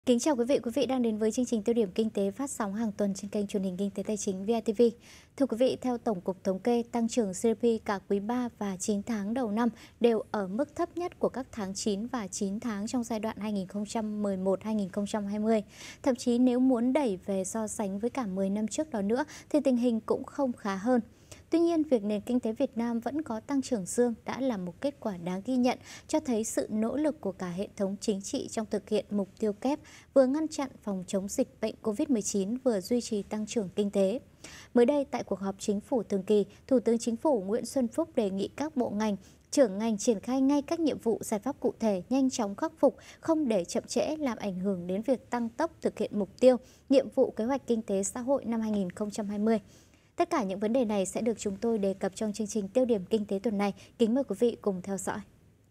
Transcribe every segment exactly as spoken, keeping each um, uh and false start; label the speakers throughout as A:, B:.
A: Kính chào quý vị, quý vị đang đến với chương trình Tiêu điểm Kinh tế phát sóng hàng tuần trên kênh truyền hình Kinh tế Tài chính vê i tê vê. Thưa quý vị, theo Tổng cục Thống kê, tăng trưởng giê đê pê cả quý ba và chín tháng đầu năm đều ở mức thấp nhất của các tháng chín và chín tháng trong giai đoạn hai nghìn không trăm mười một đến hai nghìn không trăm hai mươi. Thậm chí nếu muốn đẩy về so sánh với cả mười năm trước đó nữa thì tình hình cũng không khá hơn. Tuy nhiên, việc nền kinh tế Việt Nam vẫn có tăng trưởng dương đã là một kết quả đáng ghi nhận, cho thấy sự nỗ lực của cả hệ thống chính trị trong thực hiện mục tiêu kép, vừa ngăn chặn phòng chống dịch bệnh Covid mười chín, vừa duy trì tăng trưởng kinh tế. Mới đây, tại cuộc họp Chính phủ thường kỳ, Thủ tướng Chính phủ Nguyễn Xuân Phúc đề nghị các bộ ngành, trưởng ngành triển khai ngay các nhiệm vụ giải pháp cụ thể, nhanh chóng khắc phục, không để chậm trễ làm ảnh hưởng đến việc tăng tốc thực hiện mục tiêu, nhiệm vụ kế hoạch kinh tế xã hội năm hai nghìn không trăm hai mươi. Tất cả những vấn đề này sẽ được chúng tôi đề cập trong chương trình Tiêu điểm Kinh tế tuần này. Kính mời quý vị cùng theo dõi.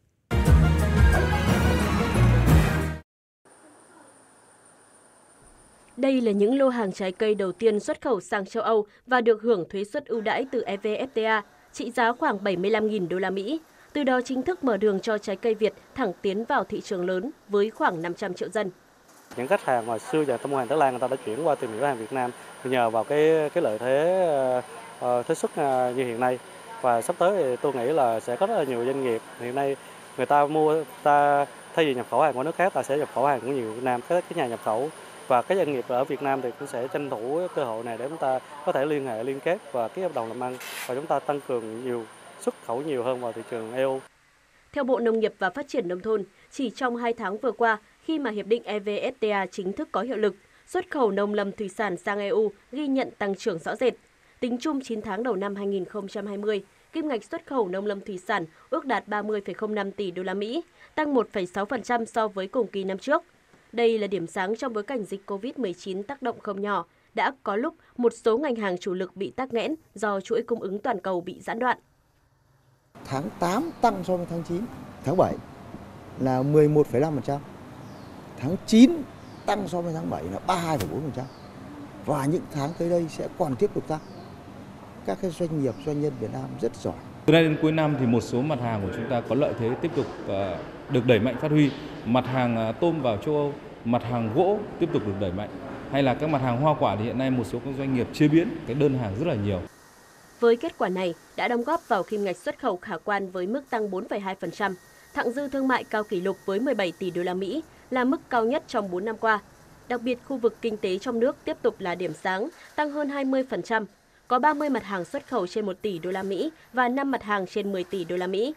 B: Đây là những lô hàng trái cây đầu tiên xuất khẩu sang châu Âu và được hưởng thuế suất ưu đãi từ e vê ép tê a, trị giá khoảng bảy mươi lăm nghìn đô la Mỹ. Từ đó chính thức mở đường cho trái cây Việt thẳng tiến vào thị trường lớn với khoảng năm trăm triệu dân.
C: Những khách hàng mà xưa giờ ta mua hàng Thái Lan, người ta đã chuyển qua tìm hiểu hàng Việt Nam nhờ vào cái cái lợi thế uh, thuế suất uh, như hiện nay, và sắp tới thì tôi nghĩ là sẽ có rất là nhiều doanh nghiệp hiện nay người ta mua ta thay vì nhập khẩu hàng của nước khác, ta sẽ nhập khẩu hàng của nhiều Việt Nam, các cái nhà nhập khẩu và các doanh nghiệp ở Việt Nam thì cũng sẽ tranh thủ cơ hội này để chúng ta có thể liên hệ liên kết và ký hợp đồng làm ăn, và chúng ta tăng cường nhiều xuất khẩu nhiều hơn vào thị trường e u.
B: Theo Bộ Nông nghiệp và Phát triển Nông thôn, chỉ trong hai tháng vừa qua, khi mà Hiệp định e vê ép tê a chính thức có hiệu lực, xuất khẩu nông lâm thủy sản sang e u ghi nhận tăng trưởng rõ rệt. Tính chung chín tháng đầu năm hai nghìn không trăm hai mươi, kim ngạch xuất khẩu nông lâm thủy sản ước đạt ba mươi phẩy không năm tỷ đô la Mỹ, tăng một phẩy sáu phần trăm so với cùng kỳ năm trước. Đây là điểm sáng trong bối cảnh dịch Covid mười chín tác động không nhỏ, đã có lúc một số ngành hàng chủ lực bị tắc nghẽn do chuỗi cung ứng toàn cầu bị gián đoạn.
D: Tháng tám tăng so với tháng chín, tháng bảy là mười một phẩy năm phần trăm, tháng chín tăng so với tháng bảy là ba mươi hai phẩy bốn phần trăm, và những tháng tới đây sẽ còn tiếp tục tăng. Các cái doanh nghiệp, doanh nhân Việt Nam rất giỏi.
E: Từ nay đến cuối năm thì một số mặt hàng của chúng ta có lợi thế tiếp tục được đẩy mạnh phát huy. Mặt hàng tôm vào châu Âu, mặt hàng gỗ tiếp tục được đẩy mạnh. Hay là các mặt hàng hoa quả thì hiện nay một số các doanh nghiệp chế biến cái đơn hàng rất là nhiều.
B: Với kết quả này đã đóng góp vào kim ngạch xuất khẩu khả quan với mức tăng bốn phẩy hai phần trăm, thặng dư thương mại cao kỷ lục với mười bảy tỷ đô la Mỹ, là mức cao nhất trong bốn năm qua. Đặc biệt, khu vực kinh tế trong nước tiếp tục là điểm sáng, tăng hơn hai mươi phần trăm. Có ba mươi mặt hàng xuất khẩu trên một tỷ đô la Mỹ và năm mặt hàng trên mười tỷ đô la Mỹ.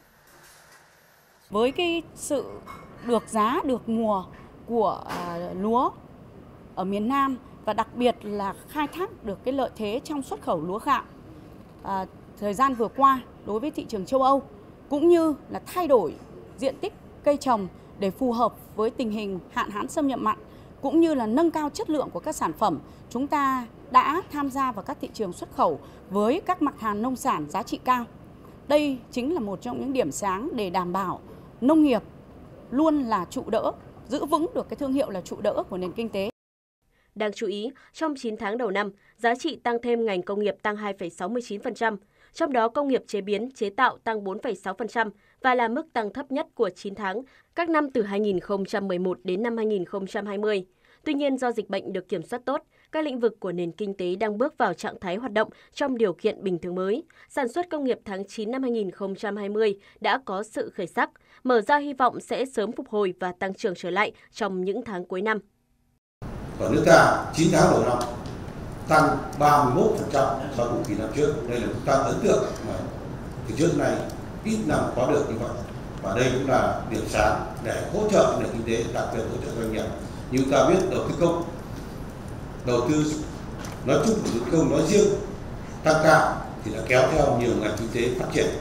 F: Với cái sự được giá, được mùa của uh, lúa ở miền Nam, và đặc biệt là khai thác được cái lợi thế trong xuất khẩu lúa gạo à, thời gian vừa qua đối với thị trường châu Âu, cũng như là thay đổi diện tích cây trồng để phù hợp với tình hình hạn hán xâm nhập mặn, cũng như là nâng cao chất lượng của các sản phẩm, chúng ta đã tham gia vào các thị trường xuất khẩu với các mặt hàng nông sản giá trị cao. Đây chính là một trong những điểm sáng để đảm bảo nông nghiệp luôn là trụ đỡ, giữ vững được cái thương hiệu là trụ đỡ của nền kinh tế.
B: Đáng chú ý, trong chín tháng đầu năm, giá trị tăng thêm ngành công nghiệp tăng hai phẩy sáu mươi chín phần trăm, trong đó công nghiệp chế biến, chế tạo tăng bốn phẩy sáu phần trăm và là mức tăng thấp nhất của chín tháng các năm từ hai nghìn không trăm mười một đến năm hai nghìn không trăm hai mươi. Tuy nhiên, do dịch bệnh được kiểm soát tốt, các lĩnh vực của nền kinh tế đang bước vào trạng thái hoạt động trong điều kiện bình thường mới. Sản xuất công nghiệp tháng chín năm hai nghìn không trăm hai mươi đã có sự khởi sắc, mở ra hy vọng sẽ sớm phục hồi và tăng trưởng trở lại trong những tháng cuối năm.
G: Ở nước ta, chín tháng đầu năm tăng ba mươi mốt phần trăm so với cùng kỳ năm trước. Đây là một tăng ấn tượng mà từ trước này ít năm có được như vậy. Và đây cũng là điểm sáng để hỗ trợ nền kinh tế, đặc biệt hỗ trợ doanh nghiệp. Như ta biết, đầu tư công, đầu tư nói chung và đầu tư công nói riêng tăng cao thì đã kéo theo nhiều ngành kinh tế phát triển.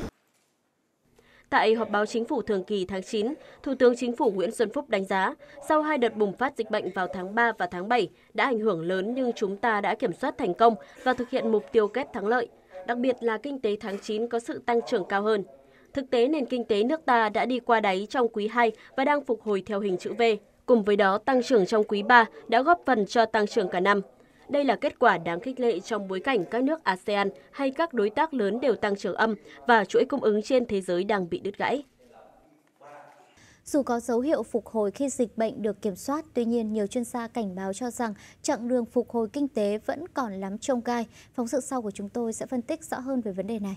B: Tại họp báo Chính phủ thường kỳ tháng chín, Thủ tướng Chính phủ Nguyễn Xuân Phúc đánh giá, sau hai đợt bùng phát dịch bệnh vào tháng ba và tháng bảy đã ảnh hưởng lớn, nhưng chúng ta đã kiểm soát thành công và thực hiện mục tiêu kép thắng lợi. Đặc biệt là kinh tế tháng chín có sự tăng trưởng cao hơn. Thực tế, nền kinh tế nước ta đã đi qua đáy trong quý hai và đang phục hồi theo hình chữ V. Cùng với đó, tăng trưởng trong quý ba đã góp phần cho tăng trưởng cả năm. Đây là kết quả đáng khích lệ trong bối cảnh các nước a sê an hay các đối tác lớn đều tăng trưởng âm và chuỗi cung ứng trên thế giới đang bị đứt gãy.
A: Dù có dấu hiệu phục hồi khi dịch bệnh được kiểm soát, tuy nhiên nhiều chuyên gia cảnh báo cho rằng chặng đường phục hồi kinh tế vẫn còn lắm chông gai. Phóng sự sau của chúng tôi sẽ phân tích rõ hơn về vấn đề này.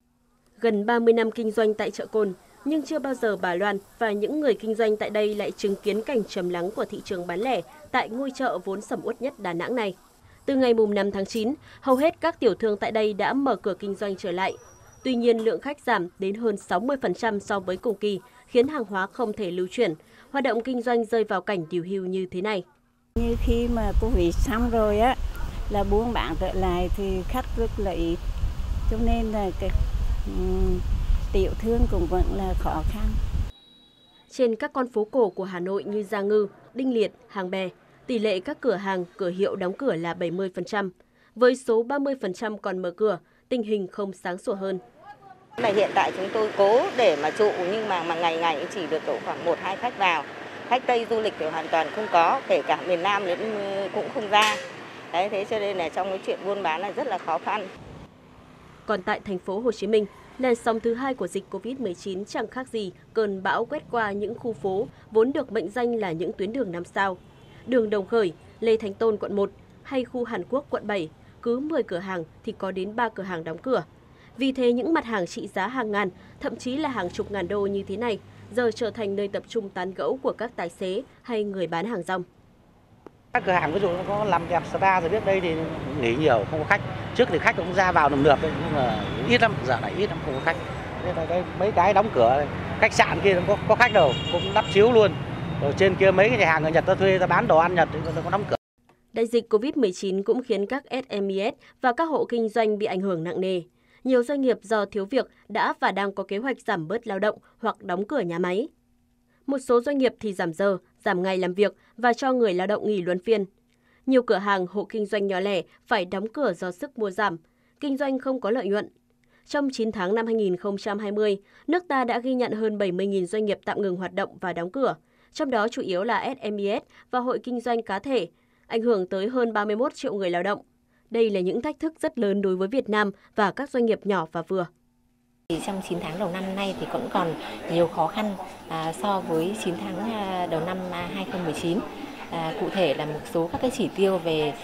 B: Gần ba mươi năm kinh doanh tại chợ Cồn, nhưng chưa bao giờ bà Loan và những người kinh doanh tại đây lại chứng kiến cảnh trầm lắng của thị trường bán lẻ tại ngôi chợ vốn sầm uất nhất Đà Nẵng này. Từ ngày năm tháng chín, hầu hết các tiểu thương tại đây đã mở cửa kinh doanh trở lại. Tuy nhiên, lượng khách giảm đến hơn sáu mươi phần trăm so với cùng kỳ, khiến hàng hóa không thể lưu chuyển. Hoạt động kinh doanh rơi vào cảnh điều hưu như thế này.
H: Như khi mà Covid xong rồi á, là buôn bán trở lại thì khách rất là ít, cho nên là cái um, tiểu thương cũng vẫn là khó khăn.
B: Trên các con phố cổ của Hà Nội như Gia Ngư, Đinh Liệt, Hàng Bè, tỷ lệ các cửa hàng, cửa hiệu đóng cửa là bảy mươi phần trăm. Với số ba mươi phần trăm còn mở cửa, tình hình không sáng sủa hơn.
I: Là hiện tại chúng tôi cố để mà trụ nhưng mà, mà ngày ngày chỉ được độ khoảng một hai khách vào. Khách Tây du lịch thì hoàn toàn không có, kể cả miền Nam cũng không ra. Đấy, thế cho nên là trong cái chuyện buôn bán là rất là khó khăn.
B: Còn tại thành phố Hồ Chí Minh, làn sóng thứ hai của dịch Covid mười chín chẳng khác gì cơn bão quét qua những khu phố vốn được mệnh danh là những tuyến đường năm sao. Đường Đồng Khởi, Lê Thánh Tôn quận một hay khu Hàn Quốc quận bảy, cứ mười cửa hàng thì có đến ba cửa hàng đóng cửa. Vì thế những mặt hàng trị giá hàng ngàn, thậm chí là hàng chục ngàn đô như thế này, giờ trở thành nơi tập trung tán gẫu của các tài xế hay người bán hàng rong.
J: Các cửa hàng ví dụ nó có làm đẹp spa rồi biết đây thì nghỉ nhiều, không có khách. Trước thì khách cũng ra vào nườm nượp đấy, nhưng mà ít lắm, giờ này ít lắm không có khách. Nên là cái, mấy cái đóng cửa, khách sạn kia có, có khách đâu, cũng đắp chiếu luôn. Rồi trên kia mấy cái nhà hàng người Nhật ta thuê ta bán đồ ăn Nhật thì nó có đóng cửa.
B: Đại dịch Covid mười chín cũng khiến các ét em i ét và các hộ kinh doanh bị ảnh hưởng nặng nề. Nhiều doanh nghiệp do thiếu việc đã và đang có kế hoạch giảm bớt lao động hoặc đóng cửa nhà máy. Một số doanh nghiệp thì giảm giờ, giảm ngày làm việc và cho người lao động nghỉ luân phiên. Nhiều cửa hàng, hộ kinh doanh nhỏ lẻ phải đóng cửa do sức mua giảm, kinh doanh không có lợi nhuận. Trong chín tháng năm hai nghìn không trăm hai mươi, nước ta đã ghi nhận hơn bảy mươi nghìn doanh nghiệp tạm ngừng hoạt động và đóng cửa, trong đó chủ yếu là ét em i ét và hội kinh doanh cá thể, ảnh hưởng tới hơn ba mươi mốt triệu người lao động. Đây là những thách thức rất lớn đối với Việt Nam và các doanh nghiệp nhỏ và vừa.
K: Trong chín tháng đầu năm nay thì cũng còn nhiều khó khăn à, so với chín tháng đầu năm hai nghìn không trăm mười chín. À, cụ thể là một số các cái chỉ tiêu về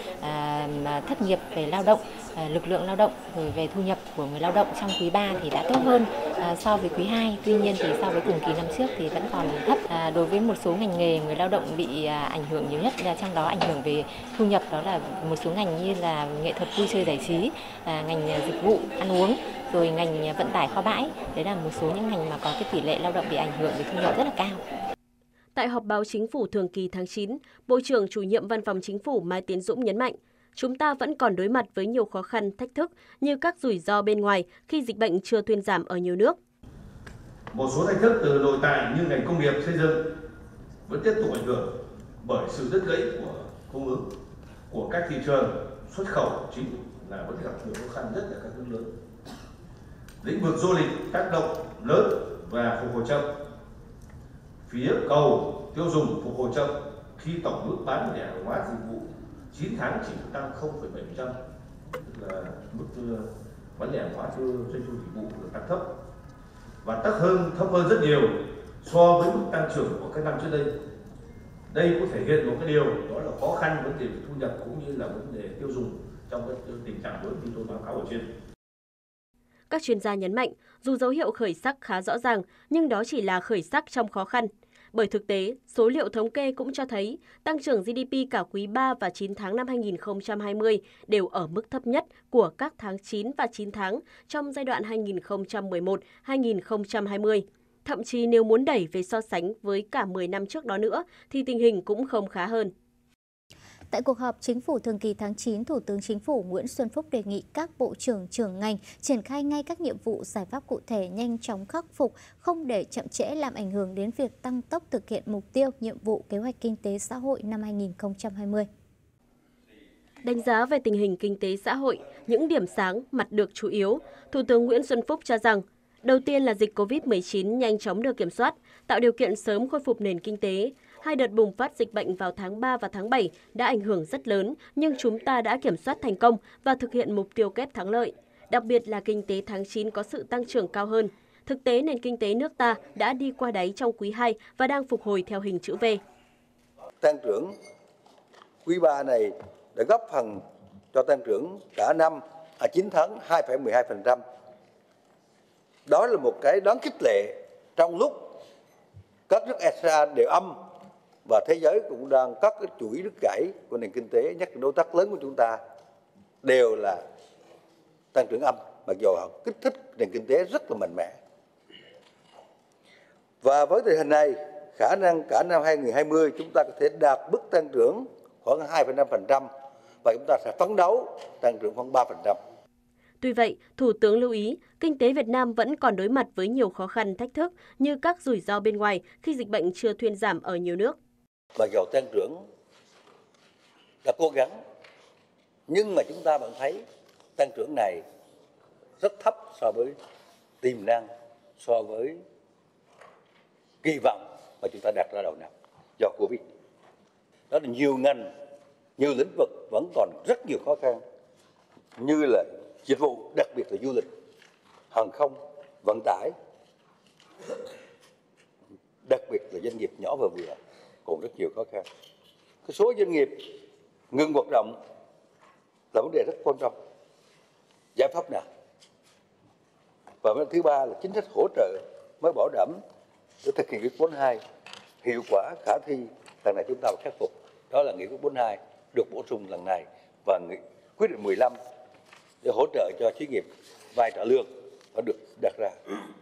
K: à, thất nghiệp, về lao động, à, lực lượng lao động, rồi về thu nhập của người lao động trong quý ba thì đã tốt hơn à, so với quý hai. Tuy nhiên thì so với cùng kỳ năm trước thì vẫn còn thấp. À, đối với một số ngành nghề người lao động bị à, ảnh hưởng nhiều nhất, là trong đó ảnh hưởng về thu nhập đó là một số ngành như là nghệ thuật, vui chơi, giải trí, à, ngành dịch vụ, ăn uống, rồi ngành vận tải, kho bãi. Đấy là một số những ngành mà có cái tỷ lệ lao động bị ảnh hưởng về thu nhập rất là cao.
B: Tại họp báo chính phủ thường kỳ tháng chín, Bộ trưởng Chủ nhiệm Văn phòng Chính phủ Mai Tiến Dũng nhấn mạnh, chúng ta vẫn còn đối mặt với nhiều khó khăn, thách thức như các rủi ro bên ngoài khi dịch bệnh chưa thuyên giảm ở nhiều nước.
L: Một số thách thức từ nội tại như ngành công nghiệp xây dựng vẫn tiếp tục ảnh hưởng bởi sự đứt gãy của cung ứng của các thị trường xuất khẩu chính là vẫn gặp nhiều khó khăn nhất là các nước lớn. Lĩnh vực du lịch tác động lớn và phục hồi chậm. Phía cầu tiêu dùng phục hồi chậm khi tổng mức bán lẻ hàng hóa dịch vụ chín tháng chỉ tăng không phẩy bảy phần trăm, tức là mức bán lẻ hàng hóa cho doanh thu dịch vụ được tăng thấp và thấp hơn thấp hơn rất nhiều so với mức tăng trưởng của các năm trước đây. Đây cũng thể hiện một cái điều đó là khó khăn vấn đề thu nhập cũng như là vấn đề tiêu dùng trong cái tình trạng lớn như tôi báo cáo ở trên.
B: Các chuyên gia nhấn mạnh, dù dấu hiệu khởi sắc khá rõ ràng, nhưng đó chỉ là khởi sắc trong khó khăn. Bởi thực tế, số liệu thống kê cũng cho thấy tăng trưởng giê đê pê cả quý ba và chín tháng năm hai nghìn không trăm hai mươi đều ở mức thấp nhất của các tháng chín và chín tháng trong giai đoạn hai nghìn không trăm mười một đến hai nghìn không trăm hai mươi. Thậm chí nếu muốn đẩy về so sánh với cả mười năm trước đó nữa thì tình hình cũng không khá hơn.
A: Tại cuộc họp Chính phủ thường kỳ tháng chín, Thủ tướng Chính phủ Nguyễn Xuân Phúc đề nghị các bộ trưởng trưởng ngành triển khai ngay các nhiệm vụ giải pháp cụ thể, nhanh chóng khắc phục, không để chậm trễ làm ảnh hưởng đến việc tăng tốc thực hiện mục tiêu, nhiệm vụ kế hoạch kinh tế xã hội năm hai nghìn không trăm hai mươi.
B: Đánh giá về tình hình kinh tế xã hội, những điểm sáng, mặt được chủ yếu, Thủ tướng Nguyễn Xuân Phúc cho rằng, đầu tiên là dịch Covid mười chín nhanh chóng được kiểm soát, tạo điều kiện sớm khôi phục nền kinh tế. Hai đợt bùng phát dịch bệnh vào tháng ba và tháng bảy đã ảnh hưởng rất lớn, nhưng chúng ta đã kiểm soát thành công và thực hiện mục tiêu kép thắng lợi. Đặc biệt là kinh tế tháng chín có sự tăng trưởng cao hơn, Thực tế, nền kinh tế nước ta đã đi qua đáy trong quý hai và đang phục hồi theo hình chữ V.
M: Tăng trưởng quý ba này đã góp phần cho tăng trưởng cả năm à chín tháng hai phẩy mười hai phần trăm. Đó là một cái đáng khích lệ trong lúc các nước a sê an đều âm và thế giới cũng đang các cái chuỗi đứt gãy của nền kinh tế, nhất là đối tác lớn của chúng ta đều là tăng trưởng âm, mặc dù họ kích thích nền kinh tế rất là mạnh mẽ. Và với tình hình này, khả năng cả năm hai nghìn không trăm hai mươi chúng ta có thể đạt mức tăng trưởng khoảng hai phẩy năm phần trăm và chúng ta sẽ phấn đấu tăng trưởng khoảng ba phần trăm.
B: Tuy vậy, Thủ tướng lưu ý, kinh tế Việt Nam vẫn còn đối mặt với nhiều khó khăn, thách thức như các rủi ro bên ngoài khi dịch bệnh chưa thuyên giảm ở nhiều nước.
M: Mặc dù tăng trưởng đã cố gắng, nhưng mà chúng ta vẫn thấy tăng trưởng này rất thấp so với tiềm năng, so với kỳ vọng mà chúng ta đặt ra đầu năm do Covid. Đó là nhiều ngành, nhiều lĩnh vực vẫn còn rất nhiều khó khăn, như là dịch vụ, đặc biệt là du lịch, hàng không, vận tải, đặc biệt là doanh nghiệp nhỏ và vừa còn rất nhiều khó khăn. Cái số doanh nghiệp ngừng hoạt động là vấn đề rất quan trọng. Giải pháp nào? Và vấn đề thứ ba là chính sách hỗ trợ mới bảo đảm để thực hiện nghị quyết bốn mươi hai hiệu quả, khả thi. Lần này chúng ta phải khắc phục. Đó là nghị quyết bốn mươi hai được bổ sung lần này và nghị quyết định mười lăm để hỗ trợ cho xí nghiệp vay trả lương đã được đặt ra.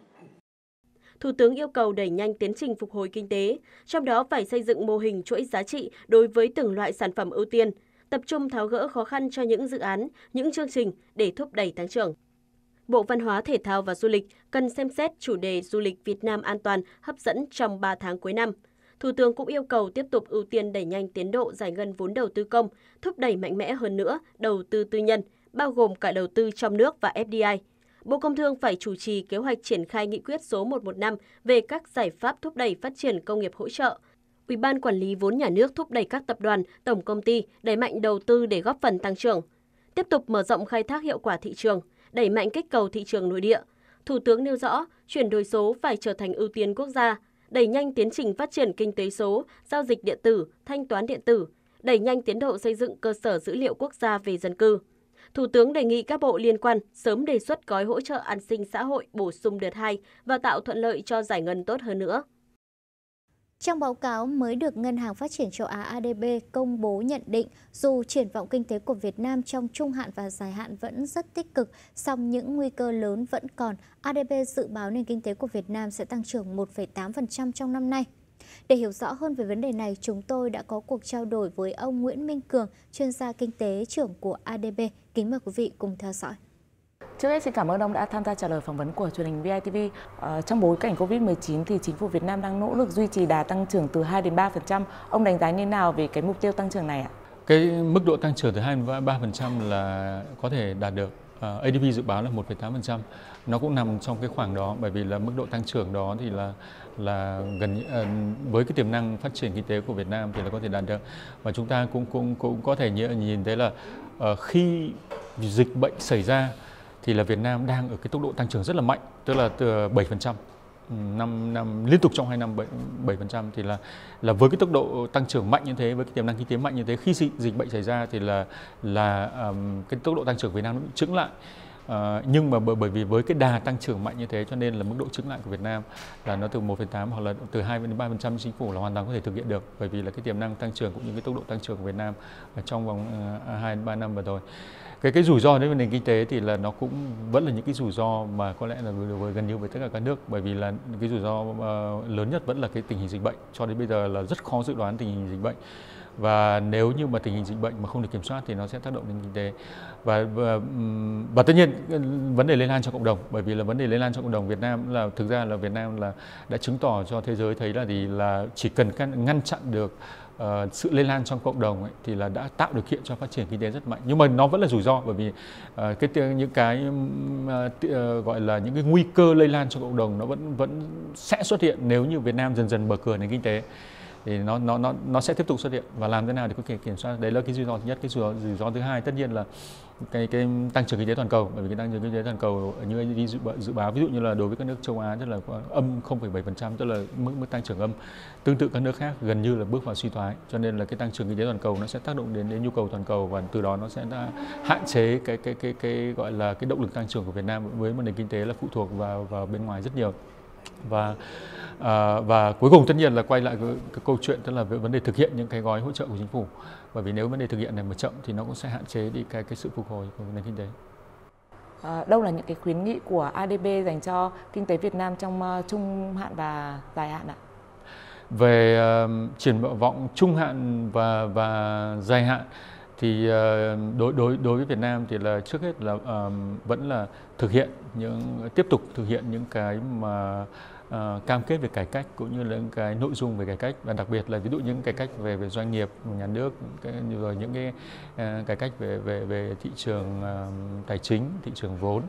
B: Thủ tướng yêu cầu đẩy nhanh tiến trình phục hồi kinh tế, trong đó phải xây dựng mô hình chuỗi giá trị đối với từng loại sản phẩm ưu tiên, tập trung tháo gỡ khó khăn cho những dự án, những chương trình để thúc đẩy tăng trưởng. Bộ Văn hóa, Thể thao và Du lịch cần xem xét chủ đề du lịch Việt Nam an toàn, hấp dẫn trong ba tháng cuối năm. Thủ tướng cũng yêu cầu tiếp tục ưu tiên đẩy nhanh tiến độ giải ngân vốn đầu tư công, thúc đẩy mạnh mẽ hơn nữa đầu tư tư nhân, bao gồm cả đầu tư trong nước và ép đê i. Bộ Công Thương phải chủ trì kế hoạch triển khai nghị quyết số một một năm về các giải pháp thúc đẩy phát triển công nghiệp hỗ trợ. Ủy ban Quản lý vốn nhà nước thúc đẩy các tập đoàn, tổng công ty đẩy mạnh đầu tư để góp phần tăng trưởng. Tiếp tục mở rộng khai thác hiệu quả thị trường, đẩy mạnh kích cầu thị trường nội địa. Thủ tướng nêu rõ, chuyển đổi số phải trở thành ưu tiên quốc gia, đẩy nhanh tiến trình phát triển kinh tế số, giao dịch điện tử, thanh toán điện tử, đẩy nhanh tiến độ xây dựng cơ sở dữ liệu quốc gia về dân cư. Thủ tướng đề nghị các bộ liên quan sớm đề xuất gói hỗ trợ an sinh xã hội bổ sung đợt hai và tạo thuận lợi cho giải ngân tốt hơn nữa.
A: Trong báo cáo mới được Ngân hàng Phát triển Châu Á a đê bê công bố nhận định, dù triển vọng kinh tế của Việt Nam trong trung hạn và dài hạn vẫn rất tích cực, song những nguy cơ lớn vẫn còn. a đê bê dự báo nền kinh tế của Việt Nam sẽ tăng trưởng một phẩy tám phần trăm trong năm nay. Để hiểu rõ hơn về vấn đề này, chúng tôi đã có cuộc trao đổi với ông Nguyễn Minh Cường, chuyên gia kinh tế trưởng của a đê bê. Kính mời quý vị cùng theo dõi.
N: Trước hết xin cảm ơn ông đã tham gia trả lời phỏng vấn của truyền hình vê i tê vê. À, trong bối cảnh Covid mười chín thì chính phủ Việt Nam đang nỗ lực duy trì đà tăng trưởng từ hai đến ba phần trăm. Ông đánh giá như thế nào về cái mục tiêu tăng trưởng này ạ?
E: Cái mức độ tăng trưởng từ hai đến ba phần trăm là có thể đạt được. Uh, a đê bê dự báo là một phẩy tám phần trăm. Nó cũng nằm trong cái khoảng đó, bởi vì là mức độ tăng trưởng đó thì là là gần uh, với cái tiềm năng phát triển kinh tế của Việt Nam thì là có thể đạt được. Và chúng ta cũng cũng cũng có thể nhìn, nhìn thấy là uh, khi dịch bệnh xảy ra thì là Việt Nam đang ở cái tốc độ tăng trưởng rất là mạnh, tức là từ bảy phần trăm. năm năm liên tục trong hai năm bảy phần trăm thì là là với cái tốc độ tăng trưởng mạnh như thế, với cái tiềm năng kinh tế mạnh như thế, khi dịch bệnh xảy ra thì là là um, cái tốc độ tăng trưởng Việt Nam nó chững lại. Uh, nhưng mà bởi, bởi vì với cái đà tăng trưởng mạnh như thế cho nên là mức độ chững lại của Việt Nam là nó từ một phẩy tám hoặc là từ hai đến ba phần trăm chính phủ là hoàn toàn có thể thực hiện được, bởi vì là cái tiềm năng tăng trưởng cũng như cái tốc độ tăng trưởng của Việt Nam ở trong vòng uh, hai đến ba năm vừa rồi. Cái cái rủi ro đối với nền kinh tế thì là nó cũng vẫn là những cái rủi ro mà có lẽ là với gần như với tất cả các nước, bởi vì là cái rủi ro uh, lớn nhất vẫn là cái tình hình dịch bệnh. Cho đến bây giờ là rất khó dự đoán tình hình dịch bệnh, và nếu như mà tình hình dịch bệnh mà không được kiểm soát thì nó sẽ tác động đến kinh tế. Và, và và tất nhiên vấn đề lây lan trong cộng đồng, bởi vì là vấn đề lây lan trong cộng đồng Việt Nam là thực ra là Việt Nam là đã chứng tỏ cho thế giới thấy là gì là chỉ cần ngăn chặn được uh, sự lây lan trong cộng đồng ấy, thì là đã tạo điều kiện cho phát triển kinh tế rất mạnh. Nhưng mà nó vẫn là rủi ro, bởi vì uh, cái những cái uh, gọi là những cái nguy cơ lây lan trong cộng đồng nó vẫn vẫn sẽ xuất hiện nếu như Việt Nam dần dần mở cửa nền kinh tế.
O: thì nó nó nó nó sẽ tiếp tục xuất hiện, và làm thế nào để có thể kiểm soát. Đấy là cái rủi ro thứ nhất. Cái rủi ro, rủi ro thứ hai tất nhiên là cái cái tăng trưởng kinh tế toàn cầu, bởi vì cái tăng trưởng kinh tế toàn cầu như anh đi dự, dự báo, ví dụ như là đối với các nước châu Á rất là âm không phẩy bảy phần trăm, tức là mức mức tăng trưởng âm. Tương tự các nước khác gần như là bước vào suy thoái, cho nên là cái tăng trưởng kinh tế toàn cầu nó sẽ tác động đến đến nhu cầu toàn cầu, và từ đó nó sẽ đã hạn chế cái cái cái cái gọi là cái động lực tăng trưởng của Việt Nam với một nền kinh tế là phụ thuộc vào vào bên ngoài rất nhiều. Và à, và cuối cùng tất nhiên là quay lại cái, cái câu chuyện, tức là vấn đề thực hiện những cái gói hỗ trợ của chính phủ, bởi vì nếu vấn đề thực hiện này mà chậm thì nó cũng sẽ hạn chế đi cái cái sự phục hồi của nền kinh tế.
N: À, đâu là những cái khuyến nghị của a đê bê dành cho kinh tế Việt Nam trong uh, trung hạn và dài hạn ạ?
O: Về uh, triển vọng trung hạn và và dài hạn thì uh, đối đối đối với Việt Nam thì là trước hết là uh, vẫn là thực hiện những tiếp tục thực hiện những cái mà uh, cam kết về cải cách, cũng như là những cái nội dung về cải cách, và đặc biệt là ví dụ những cải cách về về doanh nghiệp, nhà nước, cái, rồi những cái uh, cải cách về về về thị trường uh, tài chính, thị trường vốn.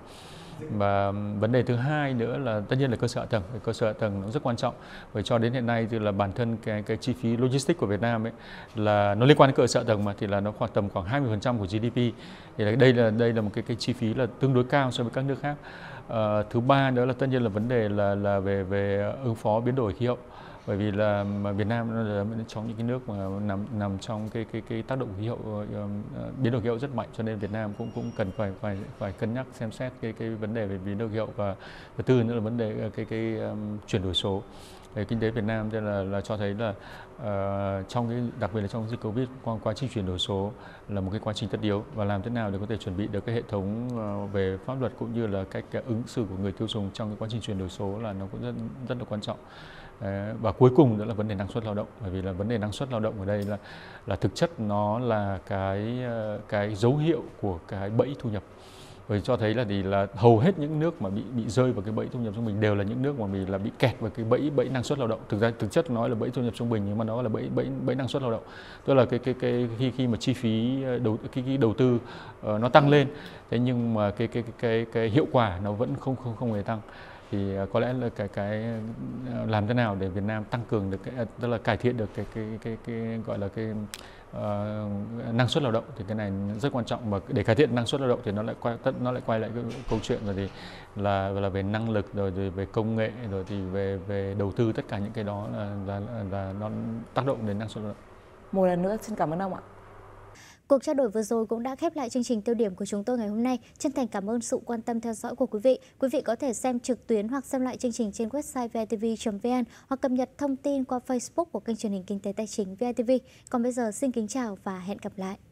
O: Và vấn đề thứ hai nữa là tất nhiên là cơ sở hạ tầng. Cơ sở hạ tầng nó rất quan trọng, bởi cho đến hiện nay thì là bản thân cái cái chi phí logistics của Việt Nam ấy là nó liên quan đến cơ sở hạ tầng mà, thì là nó khoảng tầm khoảng hai mươi phần trăm của giê đê pê. Thì là đây là đây là một cái cái chi phí là tương đối cao so với các nước khác. À, thứ ba nữa là tất nhiên là vấn đề là là về về ứng phó biến đổi khí hậu. Bởi vì là Việt Nam là một trong những cái nước mà nằm nằm trong cái cái cái tác động khí hậu, uh, biến đổi khí hậu rất mạnh, cho nên Việt Nam cũng cũng cần phải phải phải cân nhắc xem xét cái cái vấn đề về biến đổi khí hậu. Và thứ tư nữa là vấn đề cái cái um, chuyển đổi số. Về kinh tế Việt Nam thì là là cho thấy là uh, trong cái đặc biệt là trong dịch Covid, qua quá trình chuyển đổi số là một cái quá trình tất yếu, và làm thế nào để có thể chuẩn bị được cái hệ thống uh, về pháp luật cũng như là cách uh, ứng xử của người tiêu dùng trong cái quá trình chuyển đổi số là nó cũng rất rất là quan trọng. Và cuối cùng nữa là vấn đề năng suất lao động, bởi vì là vấn đề năng suất lao động ở đây là là thực chất nó là cái cái dấu hiệu của cái bẫy thu nhập. Bởi cho thấy là thì là hầu hết những nước mà bị bị rơi vào cái bẫy thu nhập trung bình đều là những nước mà bị là bị kẹt vào cái bẫy bẫy năng suất lao động. Thực ra thực chất nói là bẫy thu nhập trung bình, nhưng mà nó là bẫy bẫy bẫy năng suất lao động. Tức là cái cái cái khi khi mà chi phí đầu cái, cái đầu tư uh, nó tăng lên, thế nhưng mà cái cái cái cái, cái hiệu quả nó vẫn không không không hề tăng. Thì có lẽ là cái cái làm thế nào để Việt Nam tăng cường được cái, tức là cải thiện được cái cái cái, cái gọi là cái uh, năng suất lao động, thì cái này rất quan trọng. Mà để cải thiện năng suất lao động thì nó lại quay nó lại quay lại cái câu chuyện rồi thì là là về năng lực, rồi thì về công nghệ, rồi thì về về đầu tư, tất cả những cái đó là là, là nó tác động đến năng suất lao động.
N: Một lần nữa xin cảm ơn ông ạ.
A: Cuộc trao đổi vừa rồi cũng đã khép lại chương trình tiêu điểm của chúng tôi ngày hôm nay. Chân thành cảm ơn sự quan tâm theo dõi của quý vị. Quý vị có thể xem trực tuyến hoặc xem lại chương trình trên website v i t v chấm v n hoặc cập nhật thông tin qua Facebook của kênh truyền hình Kinh tế Tài chính vê i tê vê. Còn bây giờ xin kính chào và hẹn gặp lại.